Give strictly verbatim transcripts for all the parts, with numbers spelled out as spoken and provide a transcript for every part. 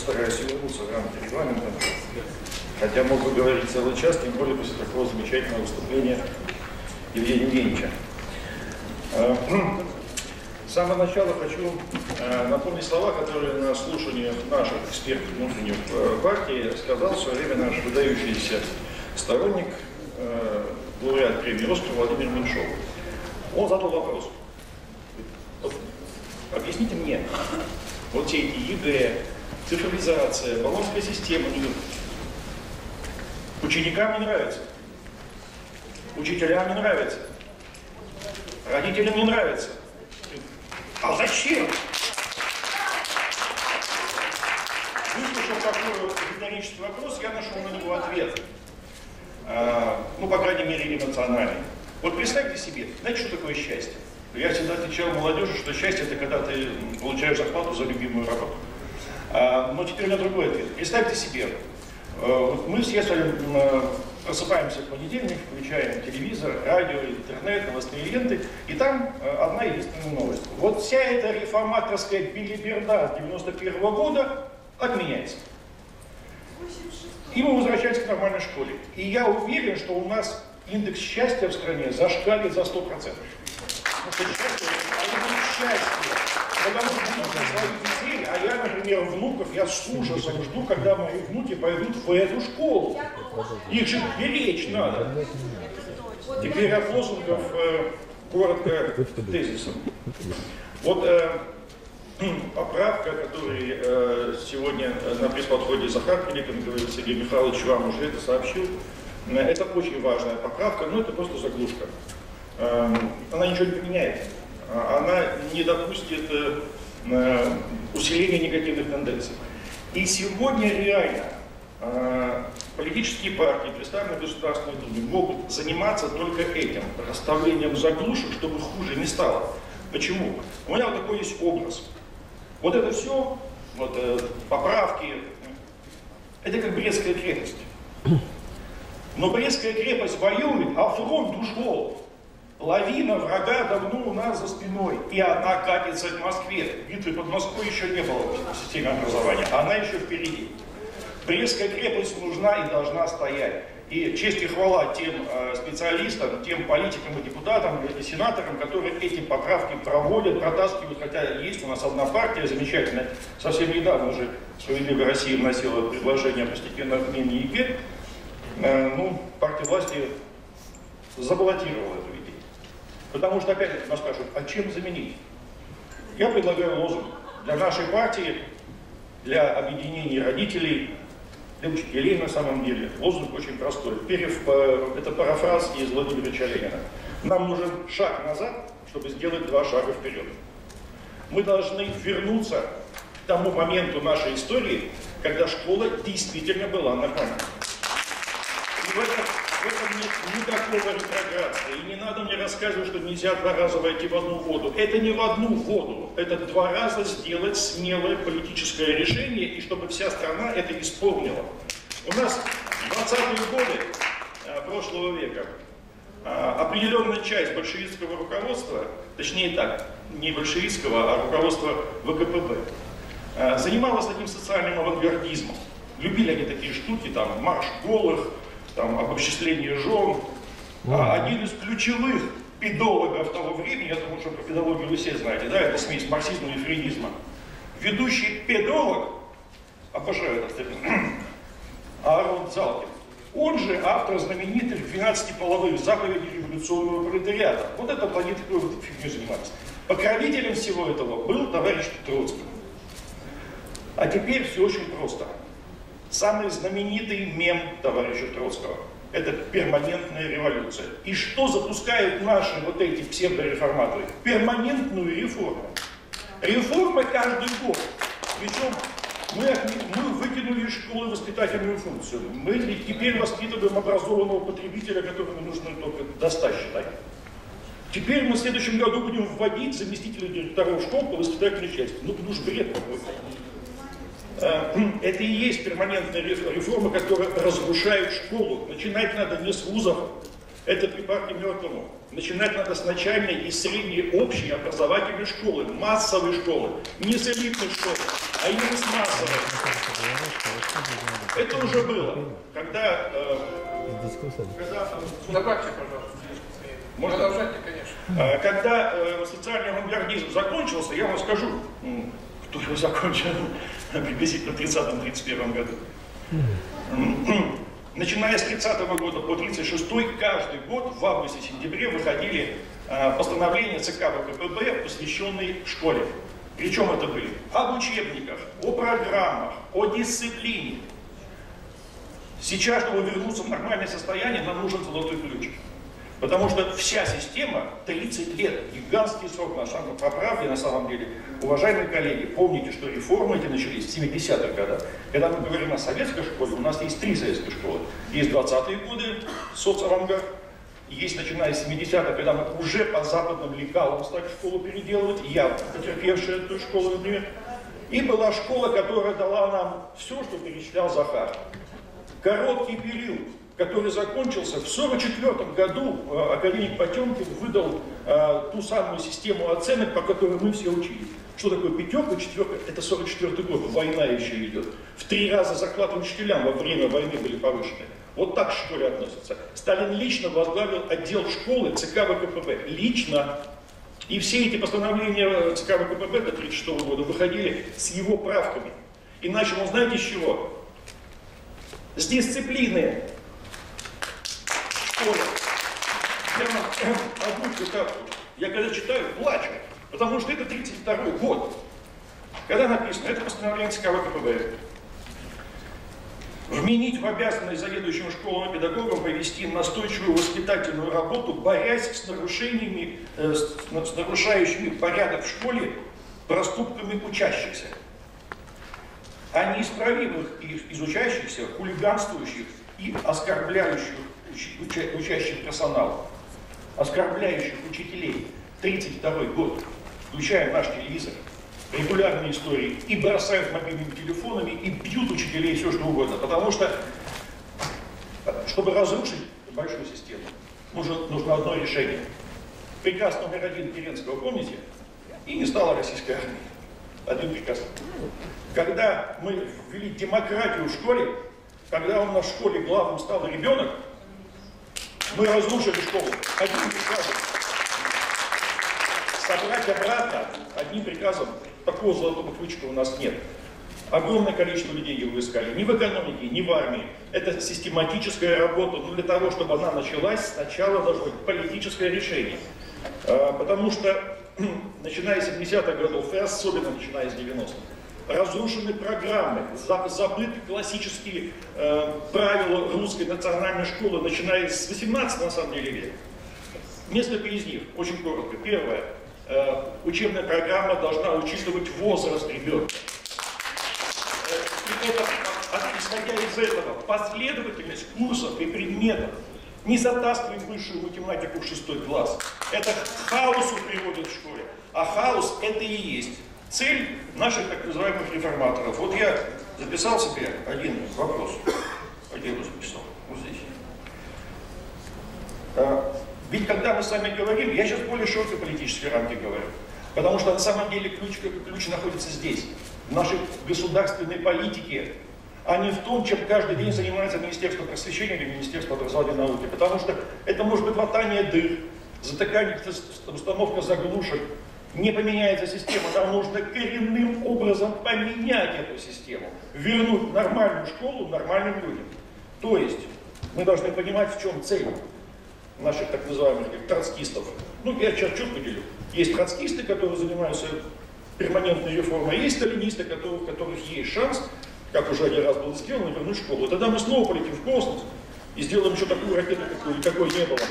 постараюсь вернуться в рамки регламента, хотя мог бы говорить целый час, тем более после такого замечательного выступления Евгения Евгеньевича. С самого начала хочу напомнить слова, которые на слушании наших экспертов внутренних партии сказал в свое время наш выдающийся сторонник, лауреат премии Оскар Владимир Меньшов. Он задал вопрос. Вот, объясните мне, вот все эти ЕГЭ, цифровизация, баллонская система, ученикам не нравится, учителям не нравится, родителям не нравится. А зачем? Выслушав такой риторический вопрос, я нашел на него ответ. А, ну, по крайней мере, эмоциональный. Вот представьте себе, знаете, что такое счастье? Я всегда отвечал молодежи, что счастье — это когда ты получаешь зарплату за любимую работу. А, но теперь на другой ответ. Представьте себе, вот мы все с вами просыпаемся в понедельник, включаем телевизор, радио, интернет, новостные ленты, и там одна единственная новость. Вот вся эта реформаторская билиберда девяносто первого года отменяется. И мы возвращаемся к нормальной школе. И я уверен, что у нас индекс счастья в стране зашкалит за сто процентов. Потому что счастье, а счастье. Потому что нужно своих детей, а я, например, внуков, я с ужасом жду, когда мои внуки пойдут в эту школу. Их же беречь надо. Теперь от лозунгов э, коротко тезисом. Вот э, поправка, которую э, сегодня на пресс-подходе Захаркине, как говорил Сергей Михайлович, вам уже это сообщил, э, это очень важная поправка, но это просто заглушка. Э, она ничего не поменяет. Она не допустит э, усиления негативных тенденций. И сегодня реально э, политические партии, представленные в Государственной Думе, могут заниматься только этим, расставлением заглушек, чтобы хуже не стало. Почему? У меня вот такой есть образ. Вот это все, вот, э, поправки, это как Брестская крепость. Но Брестская крепость воюет, а фронт ушел. Лавина врага давно у нас за спиной, и она катится к Москве. Битвы под Москвой еще не было в системе образования, она еще впереди. Брестская крепость нужна и должна стоять. И честь и хвала тем э, специалистам, тем политикам и депутатам, и сенаторам, которые эти поправки проводят, протаскивают, хотя есть у нас одна партия замечательная, совсем недавно уже «Справедливая Россия» вносила предложение о постепенном отмене ЕГЭ, э, ну, партия власти заблокировала эту идею. Потому что опять нас спрашивают, а чем заменить? Я предлагаю лозунг для нашей партии, для объединения родителей, для учителей на самом деле. Лозунг очень простой. Перев, это парафраз из Владимира Ильича Ленина. Нам нужен шаг назад, чтобы сделать два шага вперед. Мы должны вернуться к тому моменту нашей истории, когда школа действительно была нормальной. И в этом, в этом нет никакого ретроградства. И не надо мне рассказывать, что нельзя два раза войти в одну воду. Это не в одну воду. Это два раза сделать смелое политическое решение, и чтобы вся страна это исполнила. У нас в двадцатые годы а, прошлого века а, определенная часть большевистского руководства, точнее так, не большевистского, а руководства ВКПБ, а, занималась таким социальным авангардизмом. Любили они такие штуки, там, марш голых, там, обобществление жен. А один из ключевых педологов того времени, я думаю, что про педагогию вы все знаете, да, это смесь марксизма и фрейдизма. Ведущий педолог, обожаю этот термин, Аарон Дзалкин, он же автор знаменитых двенадцати половых заповедей революционного пролетариата. Вот это планета, такой вот фигней занимается. Покровителем всего этого был товарищ Троцкий. А теперь все очень просто. Самый знаменитый мем товарища Троцкого – это перманентная революция. И что запускают наши вот эти псевдореформаторы? Перманентную реформу. Реформа каждый год. Причем мы, мы выкинули из школы воспитательную функцию. Мы теперь воспитываем образованного потребителя, которому нужно только достать считать. Теперь мы в следующем году будем вводить заместителей директоров школ по воспитательной части. Ну, потому что бред какой-то. Это и есть перманентная реформа, которая разрушает школу. Начинать надо не с вузов, Это припарки мертвому. Начинать надо с начальной и средней общей образовательной школы, массовой школы. Не с элитной школы, а именно с массовой. Это уже было. Когда... Э, когда Добавьте, пожалуйста. Можно? Продолжайте, конечно. Когда э, социальный авангардизм закончился, я вам скажу, кто его закончил приблизительно в тридцатом — тридцать первом году. Начиная с тридцатого года по тридцать шестой, каждый год в августе-сентябре выходили э, постановления ЦК ВКПБ, посвященные школе. Причем это были об учебниках, о программах, о дисциплине. Сейчас, чтобы вернуться в нормальное состояние, нам нужен золотой ключ. Потому что вся система тридцать лет, гигантский срок, на самом поправке, на самом деле. Уважаемые коллеги, помните, что реформы эти начались в семидесятых годах. Когда мы говорим о советской школе, у нас есть три советские школы. Есть двадцатые годы, соцавангард, есть начиная с семидесятых, когда мы уже по западным лекалам стали школу переделывать, я потерпевшая эту школу, например. И была школа, которая дала нам все, что перечислял Захар. Короткий период, который закончился в сорок четвёртом году, академик Потемкин выдал э, ту самую систему оценок, по которой мы все учились. Что такое пятерка, четверка? Это сорок четвёртый год, война еще идет. В три раза заклад учителям во время войны были повышены. Вот так к школе относятся. Сталин лично возглавил отдел школы ЦК ВКПБ. Лично. И все эти постановления ЦК ВКПБ до тридцать шестого года выходили с его правками. И начал он, знаете, с чего? С дисциплины. Я вам одну цитату. Я когда читаю, плачу, потому что это тридцать второй год. Когда написано, это постановление ЦК ВКПБ. Вменить в обязанность заведующим школам и педагогам провести настойчивую воспитательную работу, борясь с нарушениями, э, с, с нарушающими порядок в школе проступками учащихся, а неисправимых из учащихся, хулиганствующих и оскорбляющих уча учащих персонал, оскорбляющих учителей. тридцать второй год, включая наш телевизор, регулярные истории, и бросают мобильными телефонами, и бьют учителей, все что угодно. Потому что, чтобы разрушить большую систему, нужно, нужно одно решение. Приказ номер один Керенского, помните? И не стало российской армии. Один приказ. Когда мы ввели демократию в школе, когда у нас в школе главным стал ребенок, мы разрушили школу. Одним приказом. Собрать обратно одним приказом. Такого золотого ключика у нас нет. Огромное количество людей его искали. Ни в экономике, ни в армии. Это систематическая работа. Но для того, чтобы она началась, сначала должно быть политическое решение. Потому что, начиная с семидесятых годов, и особенно начиная с девяностых, разрушены программы, забыты классические э, правила русской национальной школы, начиная с восемнадцатого, на самом деле, века. Несколько из них, очень коротко. Первое. Э, учебная программа должна учитывать возраст ребенка. Э, и это, исходя из этого, последовательность курсов и предметов. Не затаскивать высшую математику в шестой класс. Это к хаосу приводит в школе. А хаос это и есть цель наших так называемых реформаторов. Вот я записал себе один вопрос. Где я его записал? Вот здесь. А, ведь когда мы с вами говорим, я сейчас более широкой политической рамке говорю. Потому что на самом деле ключ, ключ находится здесь, в нашей государственной политике, а не в том, чем каждый день занимается Министерство просвещения или Министерство образования и науки. Потому что это может быть латание дыр, затыкание, установка заглушек. Не поменяется система, нам нужно коренным образом поменять эту систему, вернуть нормальную школу нормальным людям. То есть мы должны понимать, в чем цель наших так называемых троцкистов. Ну, я чуть-чуть поделю. Есть троцкисты, которые занимаются перманентной реформой, а есть сталинисты, у которых есть шанс, как уже один раз было сделано, вернуть школу. Тогда мы снова полетим в космос и сделаем еще такую ракету, какой, какой не было.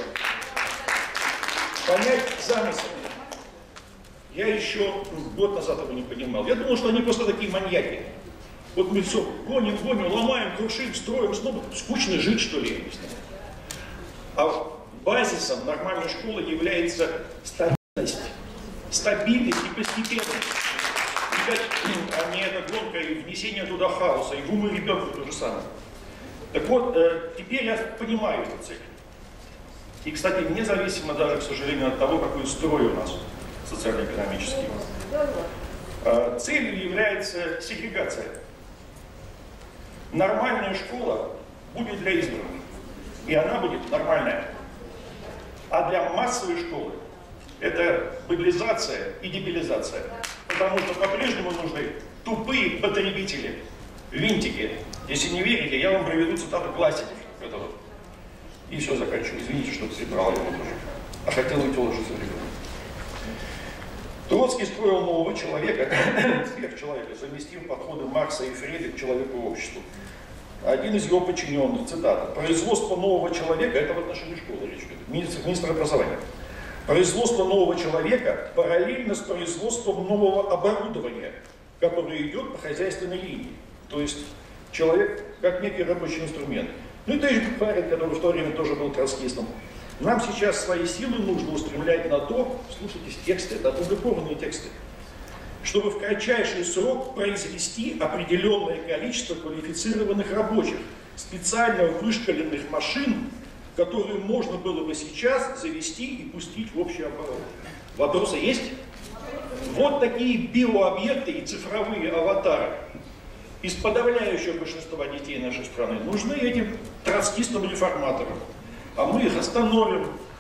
Понять замысел. Я еще год назад его не понимал. Я думал, что они просто такие маньяки. Вот мы все гоним, гоним, ломаем, крушим, строим, снова скучно жить, что ли, я не знаю. А базисом нормальной школы является стабильность. Стабильность и постепенность. А не эта гонка и внесение туда хаоса, и в умы ребенка то же самое. Так вот, э, теперь я понимаю эту цель. И, кстати, независимо даже, к сожалению, от того, какой строй у нас социально-экономический. Целью является сегрегация. Нормальная школа будет для избранных, и она будет нормальная. А для массовой школы это быдлизация и дебилизация. Потому что по-прежнему нужны тупые потребители, винтики. Если не верите, я вам приведу цитату классиков. И все, заканчиваю. Извините, что прибрал его тоже. А хотел уйти уже за ребенком. Троцкий строил нового человека, сверхчеловека, совместив подходы Маркса и Фрейда к человеку и обществу. Один из его подчиненных, цитата: «Производство нового человека», это в отношении школы речь идет, министр, министр образования, «производство нового человека параллельно с производством нового оборудования, которое идет по хозяйственной линии». То есть человек как некий рабочий инструмент. Ну и Дэвид Бухарин, который в то время тоже был троцкистом. Нам сейчас свои силы нужно устремлять на то, слушайте, тексты, это опубликованные тексты, чтобы в кратчайший срок произвести определенное количество квалифицированных рабочих, специально вышкаленных машин, которые можно было бы сейчас завести и пустить в общий оборот. Вопросы есть? Вот такие биообъекты и цифровые аватары из подавляющего большинства детей нашей страны нужны этим троцкистам-реформаторам. А мы их остановим,